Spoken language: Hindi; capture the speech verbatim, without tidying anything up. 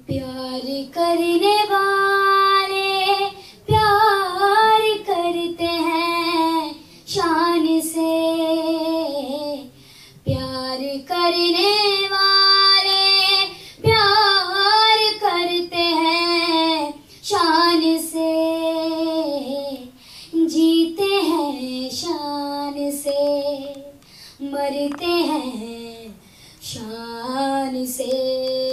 प्यार करने वाले प्यार करते हैं शान से, प्यार करने वाले प्यार करते हैं शान से, जीते हैं शान से, मरते हैं शान से।